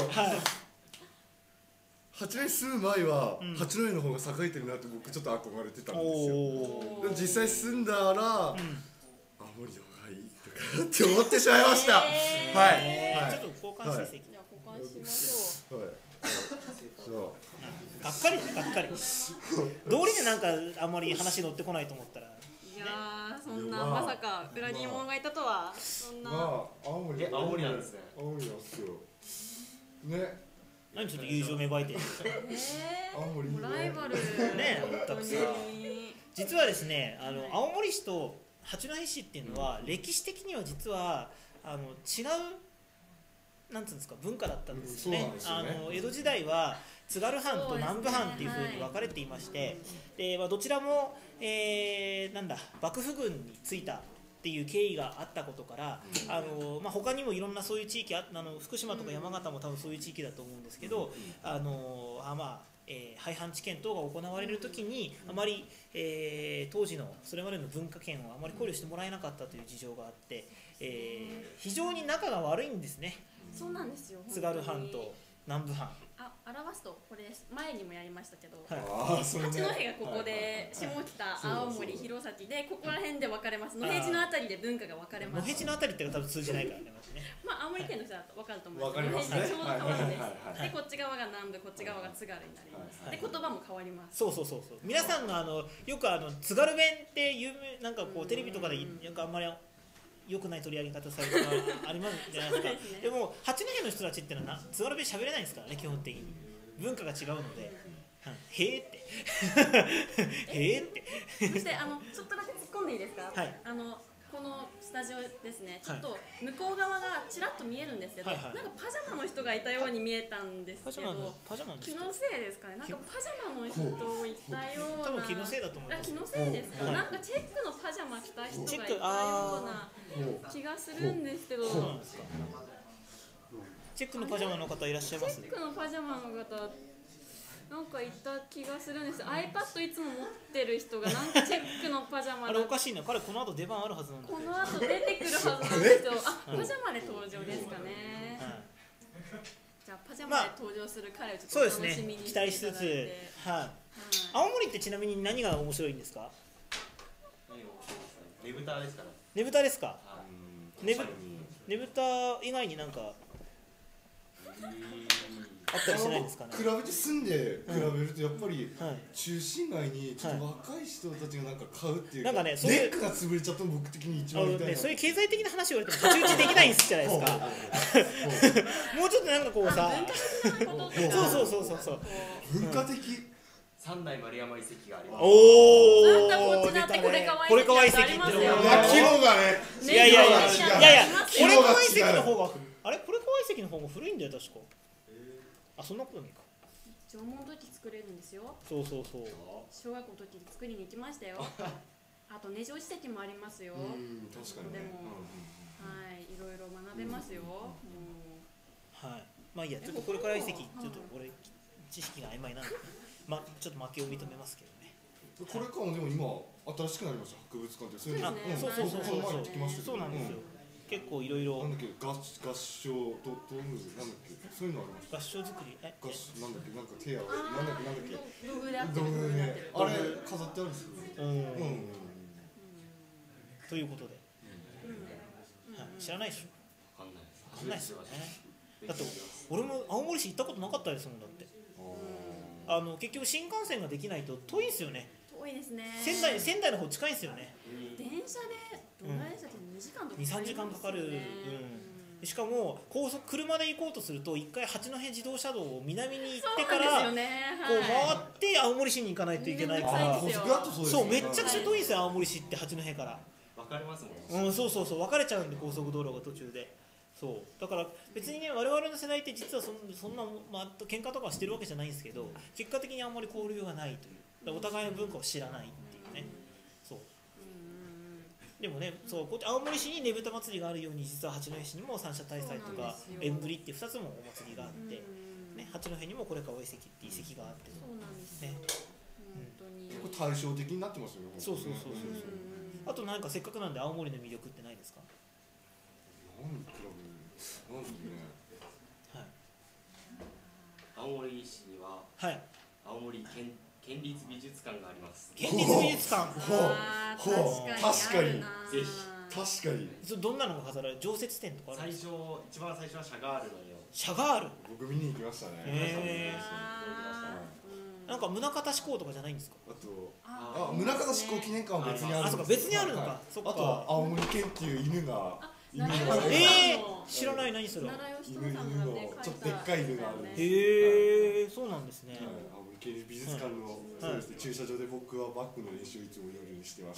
八戸住む前は、うん、八戸の方が栄えてるなって僕ちょっと憧れてたんですよ。でも実際住んだら、うん、青森の方がいいとかって思ってしまいました。はい、 はい、ちょっと交換成績、はい、 交換しましょう。はい、 そうがっかりがっかり道理でなんかあんまり話乗ってこないと思ったら、 いやー、そんなまさか裏に者がいたとは、そんな。 まあ青森、 え、青森なんですね。 青森なんですよ。ね。 何ちょっと友情芽生えてる。 えー、 青森ライバルね、全くさ。実はですね、あの青森市と八戸市っていうのは歴史的には実はあの違うなんていうんですか文化だったんですよね。あの江戸時代は津軽藩と南部藩っていうふうに分かれていまして、で、まあ、どちらも、えー、なんだ幕府軍についたっていう経緯があったことから、あのまあ、他にもいろんなそういう地域ああの福島とか山形も多分そういう地域だと思うんですけど、あのあまあえー、廃藩置県等が行われるときにあまり、えー、当時のそれまでの文化圏をあまり考慮してもらえなかったという事情があって、えー、非常に仲が悪いんですね。 そうなんですよ。 津軽藩と南部藩。 あ、表すとこれです。前にもやりましたけど、 はい、 八戸がここで、下北、青森、弘前でここら辺で分かれます。野辺地のあたりで文化が分かれます。 野辺地のあたりって多分通じないからね。 まあ青森県の人だと分かると思うんですけど、 野辺地ちょうど川です。でこっち側が南部、こっち側が津軽になります。で言葉も変わります。 そうそうそうそう。皆さんのあのよくあの津軽弁って有名なんかこうテレビとかでなんかあんまり良くない取り上げ方されるのがありますじゃないですか。ですね、でも八戸の人たちってのは津軽弁喋れないんですからね、基本的に文化が違うので、うん、へーってへーってそしてあのちょっとだけ突っ込んでいいですか。 はい、 あのこのスタジオですね、ちょっと向こう側がちらっと見えるんですけど、はいはい、なんかパジャマの人がいたように見えたんですけど、 パジャマの人気のせいですかね。なんかパジャマの人いたような、 多分気のせいだと思います。 気のせいですか。なんかチェックのパジャマ着た人がいたような気がするんですけど、 チェックのパジャマの方いらっしゃいます？ チェックのパジャマの方なんかいた気がするんです。 iPad いつも持ってる人がなんかチェックのパジャマあれおかしいな、彼この後出番あるはずなんだ。 この後出てくるはずなんですよ。あ、パジャマで登場ですかね。じゃあパジャマで登場する彼をちょっと楽しみにしていただいて、 そうですね、期待しつつ、はい、青森ってちなみに何が面白いんですか？ ねぶたですかね。 ねぶたですか？ねぶねぶた以外になんかあったりしないんですかね。 比べて住んで比べるとやっぱり中心街にちょっと若い人たちがなんか買うっていうか、 なんかね、 ネックが潰れちゃったの僕的に一番痛いな、ね、 そういう経済的な話を言われても太刀打ちできないんじゃないですかもうちょっとなんかこうさそうそうそうそうそう文化的、 三代丸山遺跡があります。 おお、こっちだってこれこれかわ遺跡ってのが規模がね、 いやいやいやいやいや、これかわ遺跡の方があれこれかわ遺跡の方が古いんだよ確か。あ、そんなことないか。 縄文土器作れるんですよ。 そうそうそう。 小学校の時に作りに行きましたよ。あと根城史跡もありますよ。 うん、確かに、ね。 でも、はい、いろいろ学べますよ。うん、 はい。まあいいや、ちょっとこれから遺跡、ちょっと俺知識が曖昧なんで、まちょっと負けを認めますけどね。 これからもでも今新しくなりました博物館ってそういうの。 そうそうそうそうそう。そうなんですよ。結構いろいろ。 なんだっけ、合合唱とどういうなんだっけ、そういうのありました。 合唱作り、え、 合唱なんだっけ、なんか手やなんだっけなんだっけ。 道具であってる。 あれ飾ってあるんですよ。うん。 ということで。知らないでしょ。 わかんないです。 わかんないですよね。だって俺も青森市行ったことなかったですもんだって。あの結局新幹線ができないと遠いんですよね。 遠いですね。 仙台仙台の方近いんですよね。 電車でどのぐらいでしたっけ、にじかんとかにさんじかんかかる。しかも高速車で行こうとすると一回八戸自動車道を南に行ってからこう回って青森市に行かないといけないから、そうめっちゃくちゃ遠いんですよ青森市って八戸から。 分かれますもんね。 うん、そうそうそう分かれちゃうんで高速道路が途中で。そうだから別にね我々の世代って実はそんそんなまあ喧嘩とかしてるわけじゃないんですけど、結果的にあんまり交流がないという、お互いの文化を知らないっていうね。そうでもね、そうこっち青森市にねぶた祭りがあるように実は八戸市にも三社大祭とか縁ぶりっていうふたつもお祭りがあって、ね、八戸にもこれからお遺跡っていう遺跡があって、 そうなんですよ、 ね、 本当にこれ対照的になってますよね。 そうそうそうそうそう。あとなんかせっかくなんで青森の魅力ってないですか？ なん比べなんですね。 はい。 青森市には、 はい、 青森県県立美術館があります。 県立美術館。 あー、確かに。 ぜひ。 確かに。 それどんなのが飾られる？常設展とかあるんですか？ 最初一番最初はシャガールのよ。 シャガール。 僕見に行きましたね。 へー。なんか宗像志功とかじゃないんですか？ あとあ宗像志功記念館は別にあるんです。 あ、そうか別にあるのか。 あとは青森県っていう犬が。 ええー、知らない。何それ。 犬犬のちょっとでっかい犬がある。 へえ。 え、そうなんですね。 青森県立美術館の、そうですね、駐車場で僕はバックの練習をいつも夜にしてました。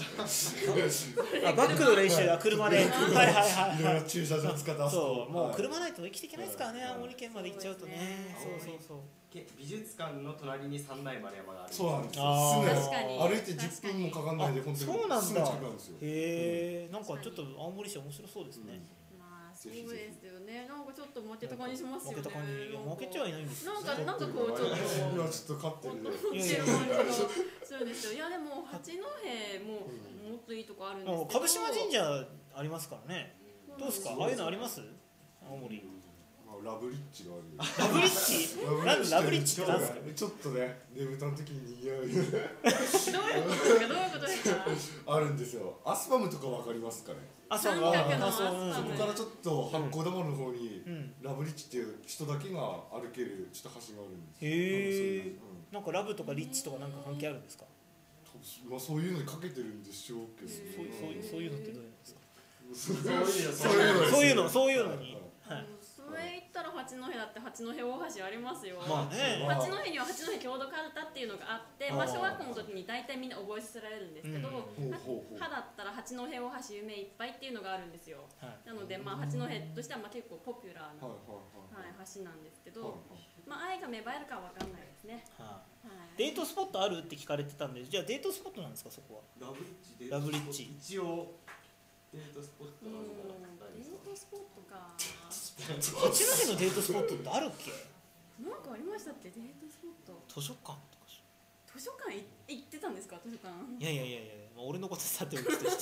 あ、バックの練習は車で。はいはいはいいろいろ駐車場使ってあそこ。 そう、もう車ないと生きていけないですからね、青森県まで行っちゃうとね。そうそうそう。 美術館の隣に三内丸山がある。 そうなんですよ。 確かに歩いてじゅっぷんもかかんないで、本当にそうなんだ。 すぐ近くなんですよ。 へえ、なんかちょっと青森市面白そうですね。 まあそうですよね。なんかちょっと負けた感じしますよね。 負けた感じ。いや、負けちゃいないんですよ。 なんかなんかこうちょっと今ちょっと勝ってるね。 ってる感じがするんですよ。いやでも八戸ももっといいとこあるんですけど。 株島神社ありますからね。どうですか。ああいうのあります？青森。 ラブリッジがある。 ラブリッジ？なんラブリッジってなんですか？ ちょっとね、ねぶたの時に似合う。 どういうことですか？どういうことですか？ あるんですよ。アスパムとかわかりますかね？ アスパム三角のあ、 アスパム。 そう、 そこからちょっと八甲田丸の方にうんラブリッジっていう人だけが歩けるちょっと橋があるんですよ。 へえ。 うんなんかラブとかリッチとかなんか関係あるんですか？ まあそういうのにかけてるんでしょうけど。 そうそういうそういうのってどういうのですか？ そういうのそういうのそういうのに。はい。 それ言ったら八戸だって八戸大橋ありますよ。 まあね。 八戸には八戸郷土かるたっていうのがあって、まあ小学校の時に大体みんな覚えさせられるんですけど、歯だったら八戸大橋夢いっぱいっていうのがあるんですよ。なのでまあ八戸としてはまあ結構ポピュラーなはい橋なんですけど、まあ愛が芽生えるかはわかんないですね。 デートスポットあるって聞かれてたんで、じゃあデートスポットなんですかそこは？ ラブリッジ。 ラブリッジ。 一応デートスポットなのかな。 デートスポットか。 八戸のデートスポットってあるっけ？ なんかありましたっけデートスポット。 図書館とか。 図書館い行ってたんですか図書館。 いやいやいやいや、まあ、俺のことさておきとして。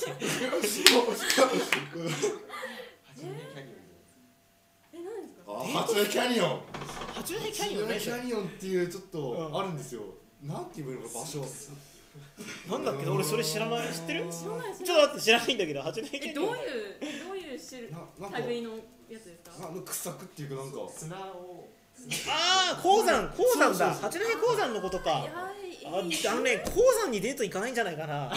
え、何ですか？ 八戸キャニオン。 八戸キャニオンね。 キャニオンっていうちょっとあるんですよ。なんていうのか場所。 なんだっけ、俺それ知らない。知ってる？ 知らない。 ちょっと待って、知らないんだけど、八戸キャニオン。 え、どういうどういう種類のやつですか？ あの掘削っていうかなんか砂を。 ああ、鉱山、鉱山だ。八戸鉱山のことか。あ、 あのね、鉱山にデート行かないんじゃないかな。うん。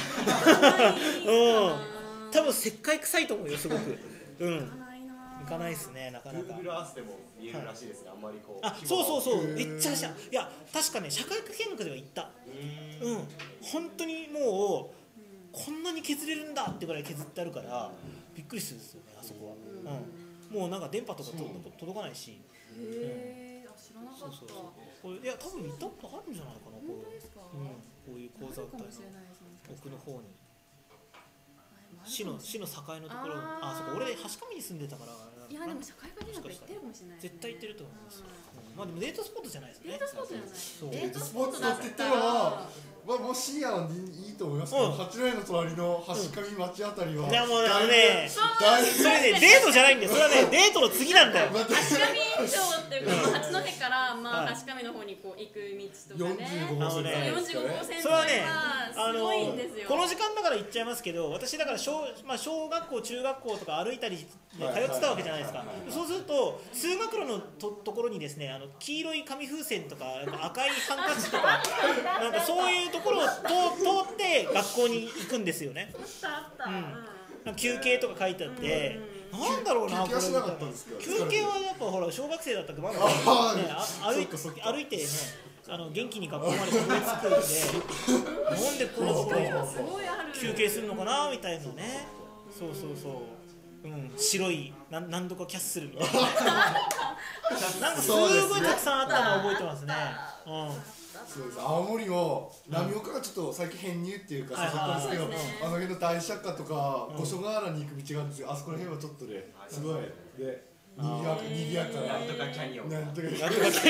多分石灰臭いと思うよ、すごく。うん。行かないですね、なかなか。 Google Earth でも見えるらしいですが、あんまりこう。 あ、そうそうそう、めっちゃしゃ、いや、確かね、社会科見学では行った。うん。本当にもう、こんなに削れるんだってぐらい削ってあるから、びっくりするんですよね、あそこは。うん。もうなんか電波とか届かないし。 へえ、あ、知らなかった。 これいや多分行ったことあるんじゃないかな。こう、 本当ですか？ うん、こういう講座あったり奥の方に市の市の境のところ、あ、そこ俺橋上に住んでたから。 いやでも社会科見学行ってるかもしれない。 絶対行ってると思います。まあでもデートスポットじゃないですね。 デートスポットじゃない。 デートスポットだったら、 まあもう深夜はいいと思いますけど、八戸の隣の橋上町あたりは。 いやもうね、それねデートじゃないんだよ。それはねデートの次なんだよ。 橋上町っていうか八戸からまあ橋上の方にこう行く道とかね。よんじゅうごごうせん。それはね、あのこの時間だから言っちゃいますけど、私だから小まあ小学校中学校とか歩いたり通ってたわけじゃないですか。そうすると通学路のとところにですね、あの黄色い紙風船とか赤いハンカチとかなんかそういうところを通って学校に行くんですよね。うん、休憩とか書いてあって、なんだろうな、これ休憩はやっぱほら小学生だったけどまだね、歩い歩いてね、あの元気に学校までたどり着くんで、なんでこんなところ休憩するのかなみたいなね。そうそうそう。うん、白いな何度かキャッスルみたいななんかすごいたくさんあったのを覚えてますね。うん、 そうです。青森も浪岡がちょっと最近編入っていうかさ、そこですけど、あの辺の大釈迦とか五所川原に行く道があるんですよ。あそこら辺はちょっとね、すごいでにぎやかにぎやかな。 なんとかキャニオン。 なんとかキャニオン。 キ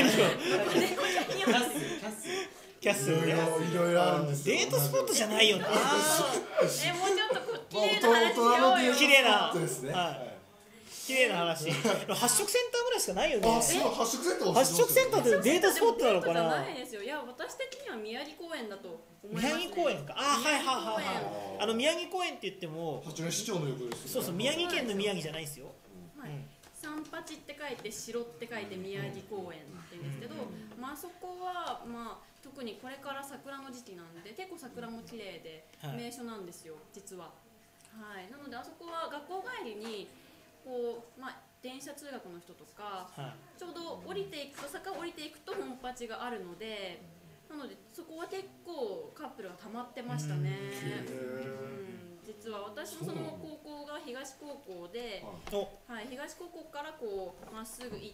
ャッスル、キャッスルね。 いろいろあるんですよ。 デートスポットじゃないよな。 え、もうちょっと綺麗な話しようよ。 綺麗なですね。 綺麗な話。発色センターぐらいしかないよね。 あ、そう、発色センター。 発色センターってデートスポットなのかな。 ないですよ。いや、私的には宮城公園だと思います。 宮城公園か。あ、はいはいはいはい。あの宮城公園って言っても、 八戸市長の横です。 そうそう、宮城県の宮城じゃないですよ。 三八って書いて城って書いて宮城公園って言うんですけど、まあそこはまあ特にこれから桜の時期なんで結構桜も綺麗で名所なんですよ、実は。はい。なのであそこは学校帰りにこうまあ電車通学の人とか、 はい、 ちょうど降りていくと坂降りていくと本八があるので、なのでそこは結構カップルが溜まってましたね。うん、実は私のその高校が東高校で、はい、東高校からこうまっすぐ行って、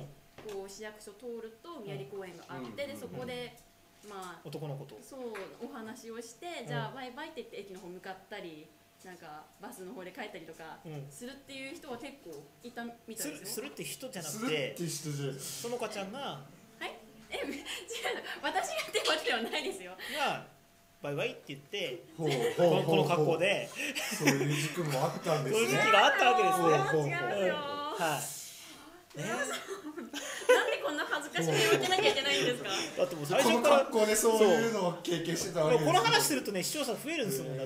こう市役所通ると宮里公園があって、でそこでまあ男の子とそうお話をして、じゃあバイバイって言って駅の方向かったり、なんかバスの方で帰ったりとかするっていう人は結構いたみたいですよ。 するって人じゃなくするて、 って人じゃそのかちゃんがはいえ違う、私がってわけではないですよ。 がバイバイって言ってほうこのほうほうこの格好でそういう時期もあったんですそういう時ね。 期があったわけですね。 ほうほうほう違いますよ。 はいね、 なんでこんな恥ずかしみを受けなきゃいけないんですか。 だってもう最この初から格好でそういうのを経験してたわけですこの話するとね視聴者増えるんですもんだって、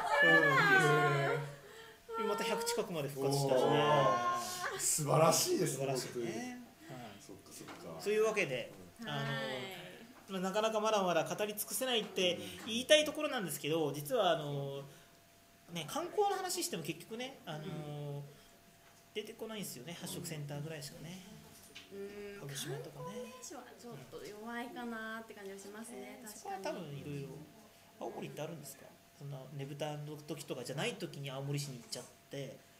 うん、またひゃく近くまで復活したしね。 素晴らしいです素晴らしい本当にね。 そっかそっか。 そういうわけで、あのなかなかまだまだ語り尽くせないって言いたいところなんですけど、実はあのね観光の話しても結局ね、あの出てこないんですよね。発色センターぐらいしかね。 うん、 鹿児島とかね。 観光名所はちょっと弱いかなって感じがしますね。 そこは多分いろいろ青森ってあるんですか。そんなねぶたの時とかじゃない時に青森市に行っちゃって、 うん、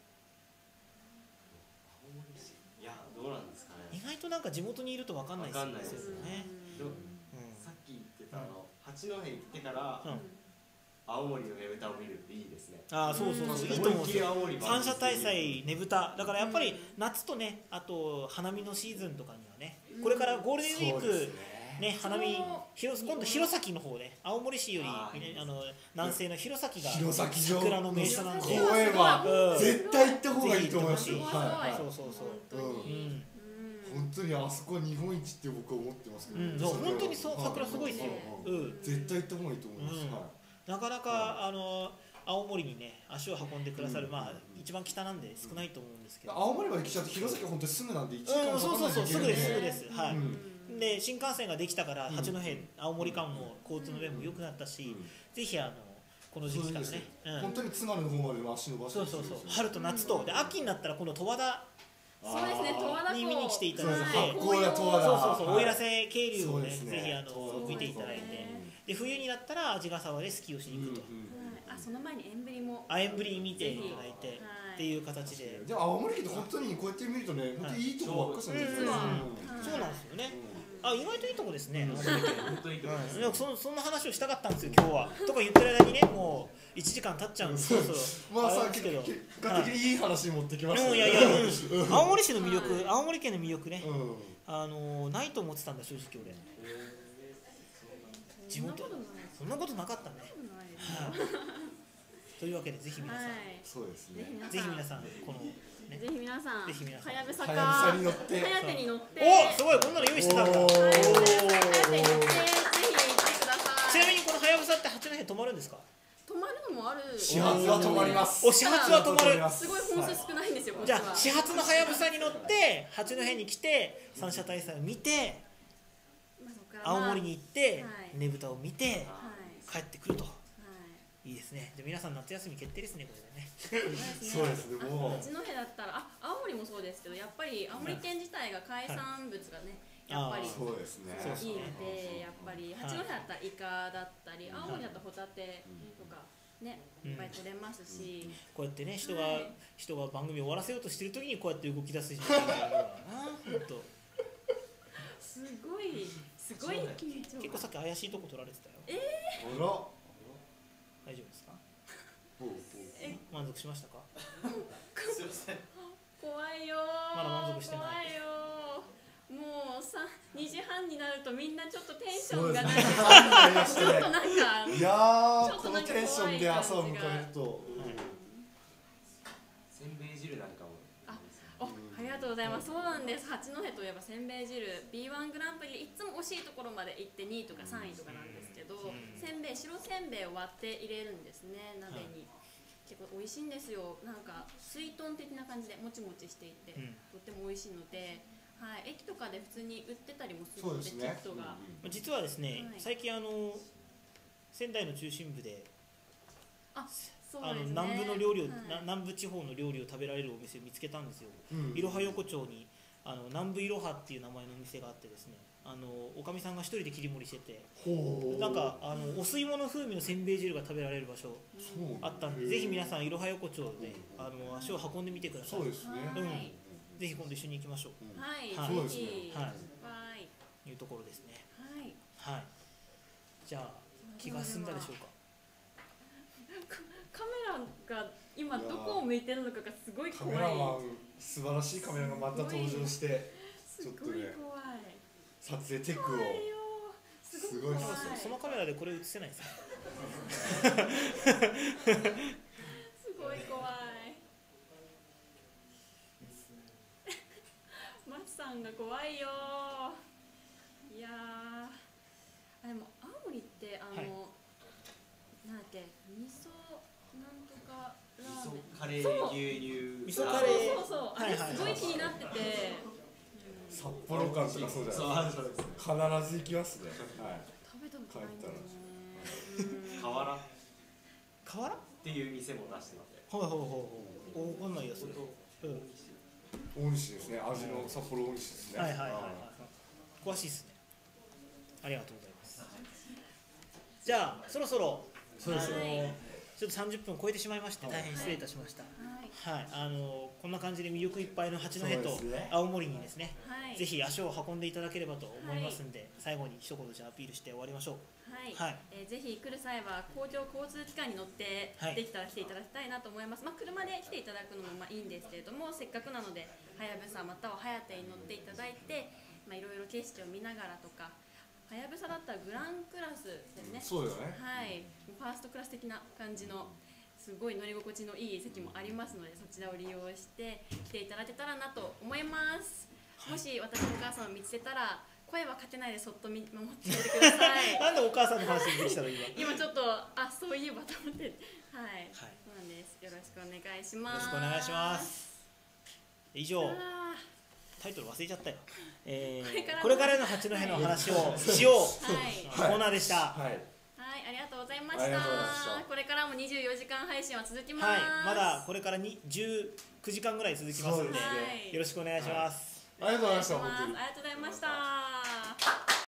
青森市いやどうなんですかね。 意外となんか地元にいると分かんないですよね。 でもさっき言ってたあの八戸行ってから青森のねぶたを見るっていいですね。 ああそうそうそう、いいと思うんですよ。三社大祭ねぶただからやっぱり夏とね、あと花見のシーズンとかにはね、これからゴールデンウィークね、花見広今度弘前の方ね、青森市よりねあの南西の弘前が弘前城桜の名所なんで、 公園はうん絶対行った方がいいと思いますよ。 ぜひ行ってほしいはいそうそうそう、 うんうん本当にあそこ日本一って僕は思ってますけど、 うん、そう本当にそう桜すごいですよ、うん絶対行った方がいいと思います。 うんはなかなかあの青森にね足を運んでくださる、まあ一番北なんで少ないと思うんですけど、 い青森まで来ちゃって弘前本当にすぐなんでいちじかんうん、 もそうかかんないといけないんそうそうすぐですすぐです、はい、 うんで新幹線ができたから八戸、青森間も交通の便も良くなったし、ぜひあのこの時期からね、うん本当に津軽の方まで足伸ばしてそうそうそう春と夏とで秋になったら今度十和田そうですね、十和田湖に見に来ていただいて、 そうです八甲田十和田そうそうそう、 はい奥入瀬渓流をね、 そうですねぜひあの見ていただいて、で冬になったら鰺ヶ沢でスキーをしに行くと、 あ、その前に縁ぶりもあえんぶり見ていただいてっていう形で、 でも青森県って本当にこうやって見るとね、本当にいいとこばっかりなんですよ。 そうなんですよね。あ、意外といいとこですね。 本当にいいと思います。 うん、そそんな話をしたかったんですよ今日は。とか言ってる間にね、もういちじかん経っちゃうんですよ。そろそろまあさ、 れですけど結果的にいい話持ってきましたね。 うん、いやいや、うん、青森市の魅力、青森県の魅力ね、 うんあのないと思ってたんだ正直俺。地元そんなことなかったね。というわけでぜひ皆さん、 そうですね。 ぜひ皆さんこのぜひ皆さん、 ぜひ皆さんはやぶさかはやぶさに乗ってはやてに乗って、 お、すごいこんなの用意してたんだ。 おーはやてに乗って、ぜひ行ってください。 ちなみにこのはやぶさって八戸止まるんですか？ 泊まるのもある。 始発は止まります。 お、始発は止まる。 すごい本数少ないんですよ。こっちじゃはあ始発のはやぶさに乗って八戸に来て三社大祭を見てまあそこからまあ青森に行ってはいねぶたを見てはい帰ってくるとはいいいですね。じゃあ皆さん夏休み決定ですねこれでね。 そうですね。もう八戸だったら、あ、青森もそうですけど、やっぱり青森県自体が海産物がね、やっぱりいいそうですね。 そうですので、やっぱり八戸だったらイカだったり、青森だったらホタテとかね、いっぱい取れますし、 こうやってね人がはい人が番組を終わらせようとしてる時にこうやって動き出す人がいるからな本当。 すごいすごい緊張結構さっき怪しいとこ取られてたよ。 あら。 大丈夫ですか？ ほうほうえ満足しましたか？ すいません。 怖いよー。 まだ満足してない怖いよー。もうさにじはんになるとみんなちょっとテンシそうですね。 ョンがない。 はいちょっとなんかいやー、このテンションで朝を迎えると。 せんべい汁なんかも。 お、ありがとうございます。そうなんです。八戸といえばせんべい汁 ビーワン グランプリいつも惜しいところまで行ってにいとかさんいとかなんですけど、せんべい白せんべいを割って入れるんですね鍋に。結構美味しいんですよ。なんか水豚的な感じでもちもちしていて、 うんとっても美味しいので、はい、駅とかで普通に売ってたりもするので、 そうですねキットが。 実はですね、 はい最近あの仙台の中心部であ、 あのそうですね南部の料理を、 はいな南部地方の料理を食べられるお店を見つけたんですよ。 うんいろは横丁にあの南部いろはっていう名前のお店があってですね、あのおかみさんが一人で切り盛りしてて、 ほうなんかあのお吸い物風味のせんべい汁が食べられる場所そうあったんで、ぜひ皆さんいろは横丁であの足を運んでみてください。 そうですねはいぜひ今度一緒に行きましょう。 はい、 はいそうですねぜひはいはいというところですね。 はいはい。じゃあ気が済んだでしょうか。 カメラが今どこを向いてるのかがすごいカ怖い。 メラマン素晴らしいカメラがまた登場してすちょっとごいね怖い。 撮影テクを怖いよ。すごい怖い。 すごいですねそのカメラでこれ映せないですか。 すごい怖い。マツさんが怖いよ。いやー、あでも青森ってあの、 はいなんだっけ、味噌なんとかラ味ーメン。 噌カレーそう牛乳味噌カレーそうそうそう、あれすごい気になってて、 札幌感とかそうじゃそうないですそうですか必ず行きますねはい食べたことないんだよね。うん河原っ河原？ ていう店も出しててほうほうほうほう。わかんないやそれ。うん。 大西ですね味の札幌大西ですねはいはいはいはい。詳しいですね。ありがとうございます。じゃあそろそろそうですねあのちょっとさんじゅっぷん超えてしまいまして大変失礼いたしました。 はいはい、あのこんな感じで魅力いっぱいの八戸そうとですね青森にですね、 はい。 ぜひ足を運んでいただければと思いますんで、最後に一言じゃあアピールして終わりましょう。 はい、 はいえーぜひ来る際は公共交通機関に乗って、 はいできたら来ていただきたいなと思います。まあ車で来ていただくのもまあいいんですけれども、せっかくなのではやぶさまたははやてに乗っていただいて、まあいろいろ景色を見ながらとか、はやぶさだったらグランクラスですね。 そうだよねはい、ファーストクラス的な感じのすごい乗り心地のいい席もありますので、そちらを利用して来ていただけたらなと思います。もし私のお母さんを見つけたら声はかけないでそっと見守っていてください。 なんでお母さんの話にできたの今。よ今ちょっとあそういえばと思ってはい、 はいそうなんです。よろしくお願いします。 ろしくお願いします。以上あタイトル忘れちゃったよ。えこれからー、これからの八戸の話をしようーはいコーナーでした。 はいはいありがとうございました。 ありがとうございましたこれからもにじゅうよじかん配信は続きます。 はい、まだこれからにじゅうくじかんぐらい続きますので、 そうですねはいよろしくお願いします。 ありがとうございましたお願いします本当にありがとうございました。